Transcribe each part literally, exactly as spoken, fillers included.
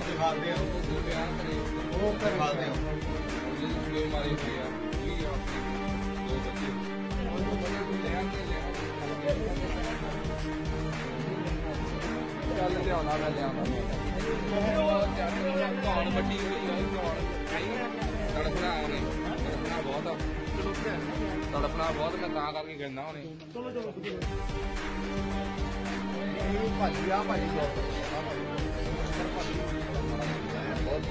ਦਿਖਾਉਂਦੇ ਆ ਉਹ ਬਿਆਨ ਕਰੇ ਉਹ ਦਿਖਾਉਂਦੇ ਆ ਜਿਹੜੇ ਮਾਰੇ ਹੋਏ ਆ ਵੀ ਆ ਦੋ ਬੱਚੇ ਲੈ ਆਂਦੇ ਲੈ ਚੱਲ ਲਿਆਉਣਾ ਮੈਂ ਲਿਆਉਣਾ ਧੌਣ ਵੱਡੀ ਹੋਈ ਤੜਫਣਾ ਉਹਨੇ ਤੜਫਣਾ ਬਹੁਤ ਆ ਤੜਫਣਾ ਬਹੁਤ ਮੈਂ ਤਾਂ ਕਰਕੇ ਕਹਿੰਦਾ ਉਹਨੇ ਭਾਜੀ ਆ ਭਾਜੀ ਬਹੁਤ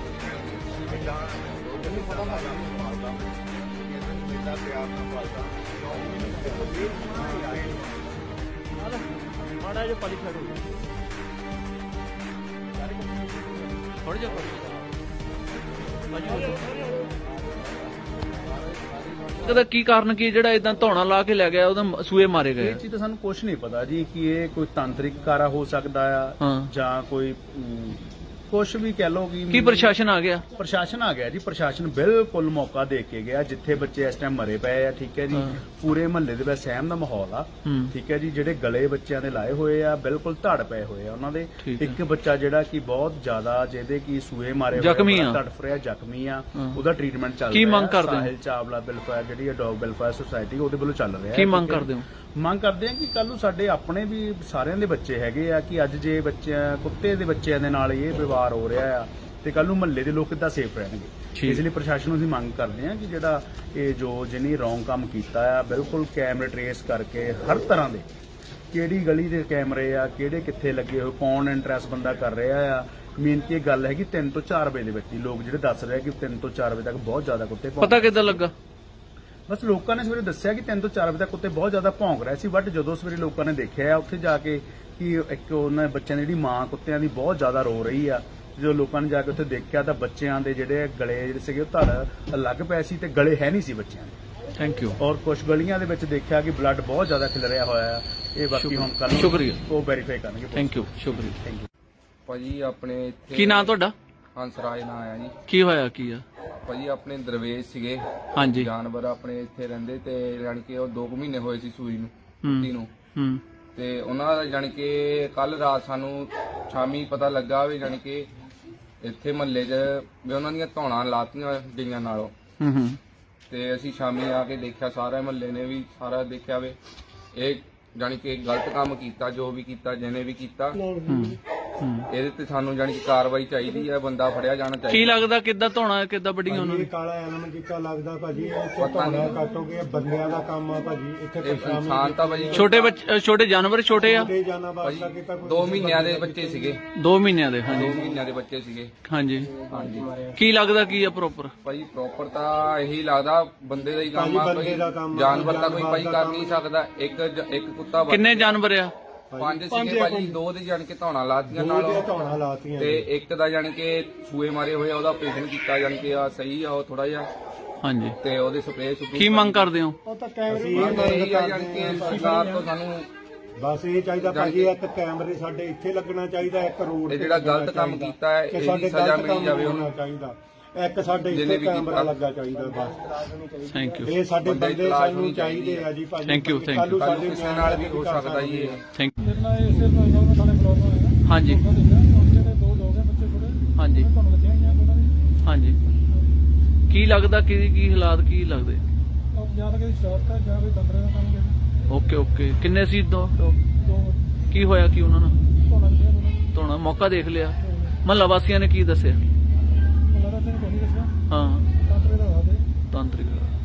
ਮੈਨੂੰ ਪਤਾ ਲੱਗਾ ਮਾਰਦਾ ਮੇਰਾ ਪਿਆਰ ਨਾਲ ਪਾਲਦਾ ਮਾੜਾ ਜਿਹਾ ਪਾਲੀ ਛੱਡੋ ਥੋੜਾ ਜਿਹਾ ਇਹਦਾ ਕੀ ਕਾਰਨ ਕੀ ਜਿਹੜਾ ਇਦਾਂ ਧੌਣਾ ਲਾ ਕੇ ਲੈ ਗਿਆ ਉਹਦਾ ਸੂਏ ਮਾਰੇ ਗਏ? ਇਹ ਚੀਜ਼ ਤਾਂ ਸਾਨੂੰ ਕੁਝ ਨਹੀਂ ਪਤਾ ਜੀ ਕਿ ਇਹ ਕੋਈ ਤਾਂਤਰਿਕ ਕਾਰਾ ਹੋ ਸਕਦਾ ਆ ਜਾਂ ਕੋਈ ਕੁਛ ਵੀ ਕਹਿ ਲਓ ਕਿ ਕੀ ਪ੍ਰਸ਼ਾਸਨ ਆ ਗਿਆ? ਪ੍ਰਸ਼ਾਸਨ ਆ ਗਿਆ ਜੀ। ਪ੍ਰਸ਼ਾਸਨ ਬਿਲਕੁਲ ਮੌਕਾ ਦੇ ਕੇ ਗਿਆ ਜਿੱਥੇ ਬੱਚੇ ਇਸ ਟਾਈਮ ਮਰੇ ਪਏ ਆ। ਠੀਕ ਹੈ ਜੀ, ਪੂਰੇ ਮਹੱਲੇ ਦੇ ਵਿੱਚ ਸਹਿਮ ਦਾ ਮਾਹੌਲ ਆ। ਠੀਕ ਹੈ ਜੀ, ਜਿਹੜੇ ਗਲੇ ਬੱਚਿਆਂ ਦੇ ਲਾਏ ਹੋਏ ਆ ਬਿਲਕੁਲ ਧੜ ਪਏ ਹੋਏ ਆ ਉਹਨਾਂ ਦੇ। ਇੱਕ ਬੱਚਾ ਜਿਹੜਾ ਕਿ ਬਹੁਤ ਜ਼ਿਆਦਾ ਜਿਹਦੇ ਕੀ ਸੂਏ ਮਾਰੇ ਹੋਏ ਤੜਫ ਰਿਹਾ ਜ਼ਖਮੀ ਆ, ਉਹਦਾ ਟ੍ਰੀਟਮੈਂਟ ਚੱਲ ਰਿਹਾ। ਕੀ ਮੰਗ ਕਰਦੇ ਹੋ? ਸਾਹਿਲ ਚਾਵਲਾ ਵੈਲਫੇਅਰ ਜਿਹੜੀ ਹੈ ਡੌਗ ਵੈਲਫੇਅਰ ਸੁਸਾਇਟੀ ਉਹਦੇ ਵੱਲੋਂ ਚੱਲ ਰਿਹਾ। ਕੀ ਮੰਗ ਕਰਦੇ ਹੋ? ਮੰਗ ਕਰਦੇ ਆ ਕਿ ਕੱਲ ਨੂੰ ਸਾਡੇ ਆਪਣੇ ਵੀ ਸਾਰਿਆਂ ਦੇ ਬੱਚੇ ਹੈਗੇ ਆ ਕਿ ਅੱਜ ਜੇ ਬੱਚਿਆਂ ਕੁੱਤੇ ਦੇ ਬੱਚਿਆਂ ਦੇ ਨਾਲ ਇਹ ਵਿਵਹਾਰ ਹੋ ਰਿਹਾ ਆ ਤੇ ਕੱਲ ਨੂੰ ਮਹੱਲੇ ਦੇ ਲੋਕ ਕਿੱਦਾਂ ਸੇਫ ਰਹਿਣਗੇ। ਇਸ ਲਈ ਪ੍ਰਸ਼ਾਸਨ ਨੂੰ ਅਸੀਂ ਮੰਗ ਕਰਦੇ ਆ ਕਿ ਜਿਹੜਾ ਇਹ ਜੋ ਜਿਹਨੇ ਰੌਂਗ ਕੰਮ ਕੀਤਾ ਆ ਬਿਲਕੁਲ ਕੈਮਰੇ ਟਰੇਸ ਕਰਕੇ ਹਰ ਤਰ੍ਹਾਂ ਦੇ ਕਿਹੜੀ ਗਲੀ ਦੇ ਕੈਮਰੇ ਆ ਕਿਹੜੇ ਕਿੱਥੇ ਲੱਗੇ ਹੋਏ ਕੌਣ ਇੰਟਰਸਟ ਬੰਦਾ ਕਰ ਰਿਹਾ ਆ। ਮੇਨ ਕੀ ਗੱਲ ਹੈ ਕਿ ਤਿੰਨ ਤੋਂ ਚਾਰ ਵਜੇ ਦੇ ਵਿੱਚ ਲੋਕ ਜਿਹੜੇ ਦੱਸ ਰਹੇ ਕਿ ਤਿੰਨ ਤੋਂ ਚਾਰ ਵਜੇ ਤੱਕ ਬਹੁਤ ਜ਼ਿਆਦਾ ਕੁੱਤੇ ਪਤਾ ਕਿੱਦਾਂ ਲੱਗਾ? ਬਸ ਲੋਕਾਂ ਨੇ ਸਵੇਰੇ ਦੱਸਿਆ ਕਿ ਤਿੰਨ ਤੋਂ ਚਾਰ ਵਜੇ ਤੱਕ ਕੁੱਤੇ ਬਹੁਤ ਜ਼ਿਆਦਾ ਭੌਂਕ ਰਹੇ ਸੀ। ਬਟ ਜਦੋਂ ਸਵੇਰੇ ਲੋਕਾਂ ਨੇ ਦੇਖਿਆ ਉੱਥੇ ਜਾ ਕੇ ਕਿ ਇੱਕ ਉਹਨਾਂ ਬੱਚਿਆਂ ਦੀ ਜਿਹੜੀ ਮਾਂ ਕੁੱਤਿਆਂ ਦੀ ਬਹੁਤ ਜ਼ਿਆਦਾ ਰੋ ਰਹੀ ਆ। ਜਦੋਂ ਲੋਕਾਂ ਨੇ ਜਾ ਕੇ ਉੱਥੇ ਦੇਖਿਆ ਤਾਂ ਬੱਚਿਆਂ ਦੇ ਜਿਹੜੇ ਗਲੇ ਜਿਹੜੇ ਸੀਗੇ ਉਹ ਧੜ ਲੱਗ ਪਏ ਸੀ ਤੇ ਗਲੇ ਹੈ ਨਹੀਂ ਸੀ ਬੱਚਿਆਂ ਦੇ। Thank you. ਔਰ ਕੁਝ ਗਲੀਆਂ ਦੇ ਵਿੱਚ ਦੇਖਿਆ ਕਿ ਬਲੱਡ ਬਹੁਤ ਜ਼ਿਆਦਾ ਖਿਲਰਿਆ ਹੋਇਆ ਆ। ਇਹ ਬਾਕੀ ਹੁਣ ਕੱਲ ਸ਼ੁਕਰੀਆ ਉਹ ਵੈਰੀਫਾਈ ਕਰਨਗੇ। ਥੈਂਕ ਯੂ, ਸ਼ੁਕਰੀਆ। ਥੈਂਕ ਯੂ ਭਾਜੀ। ਆਪਣੇ ਇੱਥੇ ਕੀ ਨਾਂ ਤੁਹਾਡਾ? ਹੰਸਰਾਜ ਨਾਂ ਆ ਜੀ। ਕੀ ਹੋਇਆ ਕੀ ਆ? ਭਾਜੀ ਆਪਣੇ ਦਰਵੇਸ਼ ਸੀਗੇ ਹਾਂਜੀ ਜਾਨਵਰ ਆਪਣੇ ਇੱਥੇ ਰਹਿੰਦੇ ਤੇ ਜਾਣੀ ਕਿ ਉਹ ਦੋ ਕੁ ਮਹੀਨੇ ਹੋਏ ਸੀ ਸੂਈ ਨੂੰ ਕੁੱਤੀ ਨੂੰ ਤੇ ਉਹਨਾਂ ਦਾ ਜਾਣੀ ਕਿ ਕੱਲ ਰਾਤ ਸਾਨੂੰ ਸ਼ਾਮੀ ਪਤਾ ਲੱਗਾ ਵੀ ਜਾਣੀ ਕਿ ਇੱਥੇ ਮਹੱਲੇ 'ਚ ਵੀ ਉਹਨਾਂ ਦੀਆਂ ਧੌਣਾਂ ਲਾਤੀਆਂ ਗਈਆਂ ਨਾਲੋਂ। ਤੇ ਅਸੀਂ ਸ਼ਾਮੀ ਆ ਕੇ ਦੇਖਿਆ ਸਾਰੇ ਮਹੱਲੇ ਨੇ ਵੀ ਸਾਰਾ ਦੇਖਿਆ ਵੇ ਇਹ ਜਾਣੀ ਕਿ ਗਲਤ ਕੰਮ ਕੀਤਾ ਜੋ ਵੀ ਕੀਤਾ ਜਿਹਨੇ ਵੀ ਕੀਤਾ ਇਹਦੇ ਤੇ ਸਾਨੂੰ ਜਾਣੀ ਕਿ ਕਾਰਵਾਈ ਚਾਹੀਦੀ ਹੈ। ਬੰਦਾ ਫੜਿਆ ਜਾਣਾ ਚਾਹੀਦਾ। ਕੀ ਲੱਗਦਾ ਕਿੱਦਾਂ ਧੌਣਾ ਕਿੱਦਾਂ ਵੱਡੀਆਂ ਉਹਨਾਂ ਨੇ? ਕਾਲਾ ਐਲਮ ਕੀਤਾ ਲੱਗਦਾ ਭਾਜੀ। ਇਹ ਧੌਣਾ ਕੱਟੋਗੇ ਬੰਦਿਆਂ ਦਾ ਕੰਮ ਆ ਭਾਜੀ। ਇੱਥੇ ਇਨਸਾਨ ਤਾਂ ਭਾਜੀ ਛੋਟੇ ਬੱਚੇ ਛੋਟੇ ਜਾਨਵਰ ਛੋਟੇ ਆ। ਦੋ ਮਹੀਨਿਆਂ ਦੇ ਬੱਚੇ ਸੀਗੇ। ਦੋ ਮਹੀਨਿਆਂ ਦੇ? ਹਾਂਜੀ ਦੋ ਮਹੀਨਿਆਂ ਦੇ ਬੱਚੇ ਸੀਗੇ। ਹਾਂਜੀ ਹਾਂਜੀ। ਕੀ ਲੱਗਦਾ ਕੀ ਆ ਪ੍ਰੋਪਰ? ਭਾਈ ਪ੍ਰੋਪਰ ਤਾਂ ਇਹੀ ਲੱਗਦਾ ਬੰਦੇ ਦਾ ਹੀ ਕੰਮ ਆ। ਕੋਈ ਜਾਨਵਰ ਤਾਂ ਕੋਈ ਭਾਈ ਕਰ ਨਹੀਂ ਸਕਦਾ। ਇੱਕ ਇੱਕ ਕੁੱਤਾ ਕਿੰਨੇ ਜਾਨਵਰ ਆ? ਪੰਜ ਸੀਗੇ ਭਾਜੀ। ਦੋ ਦੇ ਜਾਣ ਕੇ ਧੌਣਾ ਲਾਤੀਆਂ ਨਾਲ ਤੇ ਇੱਕ ਦਾ ਜਾਣ ਕੇ ਸੂਏ ਮਾਰੇ ਹੋਏ ਉਹਦਾ ਆਪਰੇਸ਼ਨ ਕੀਤਾ ਜਾਣ ਕੇ ਆ ਸਹੀ ਆ ਉਹ ਥੋੜਾ ਜਿਹਾ। ਹਾਂਜੀ। ਤੇ ਉਹਦੇ ਸਪਰੇਅ ਕੀ ਮੰਗ ਕਰਦੇ ਹੋ? ਉਹ ਤਾਂ ਕੈਮਰੇ ਜਾਣ ਕੇ ਸਰਕਾਰ ਤੋਂ ਸਾਨੂੰ ਬਸ ਇਹ ਚਾਹੀਦਾ ਭਾਜੀ ਇੱਕ ਕੈਮਰੇ ਸਾਡੇ ਇੱਥੇ ਲੱਗਣਾ ਚਾਹੀਦਾ। ਇੱਕ ਰੋਡ ਤੇ ਜਿਹੜਾ ਗਲਤ ਕੰਮ ਕੀਤਾ ਹੈ ਇਹਦੀ ਸਜ਼ਾ ਮਿਲਣੀ ਜਾਵੇ ਉਹਨੂੰ ਚਾਹੀਦਾ। ਇੱਕ ਸਾਡੇ ਇੱਥੇ ਕੈਮਰਾ ਲੱਗਾ ਚਾਹੀਦਾ ਬਸ। Thank you. ਇਹ ਸਾਡੇ ਬੰਦੇ ਸਾਨੂੰ ਚਾਹੀਦੇ ਆ ਜੀ ਭਾਜੀ। Thank you thank you. ਕਿਸੇ ਨਾਲ ਵੀ ਹੋ ਸਕਦਾ ਜੀ ਇਹ। Thank you. ਮੇਰੇ ਨਾਲ ਇਸੇ ਪ੍ਰੋਗਰਾਮ ਥਾਣੇ ਬਲੌਗ ਹੋਇਆ। ਹਾਂਜੀ ਜਿਹੜੇ ਦੋ ਲੋਕ ਆ ਬੱਚੇ ਥੋੜੇ ਹਾਂਜੀ ਤੁਹਾਨੂੰ ਲੱਗਿਆ ਹੋਈਆਂ ਉਹਨਾਂ ਦੀ। ਹਾਂਜੀ। ਕੀ ਲੱਗਦਾ ਕੀ ਕੀ ਹਾਲਾਤ ਕੀ ਲੱਗਦੇ? ਜਾਂ ਤਾਂ ਕਿਸੇ ਸ਼ਰਾਰਤ ਹੈ ਜਾਂ ਕੋਈ ਤੰਤਰੇ ਦਾ ਕੰਮ ਕਰਦੇ। Okay okay. ਕਿੰਨੇ ਸੀ? ਦੋ? ਦੋ ਕੀ ਹੋਇਆ ਕੀ ਉਹਨਾਂ ਨੂੰ? ਧੋਣਾ ਲਿਆ ਉਹਨਾਂ ਨੂੰ। ਧੋਣਾ ਮੌਕਾ ਦੇਖ ਲਿਆ? ਮਹੱਲਾ ਵਾਸੀਆਂ ਨੇ ਕੀ ਦੱਸਿਆ? ਮਹੱਲਾ ਦਾ ਸਿੰਘ ਕੋਈ ਨਹੀਂ ਦੱਸਿਆ। ਹਾਂ ਤੰਤਰੇ ਦਾ ਦੱਸਦੇ। ਤਾਂਤਰਿਕ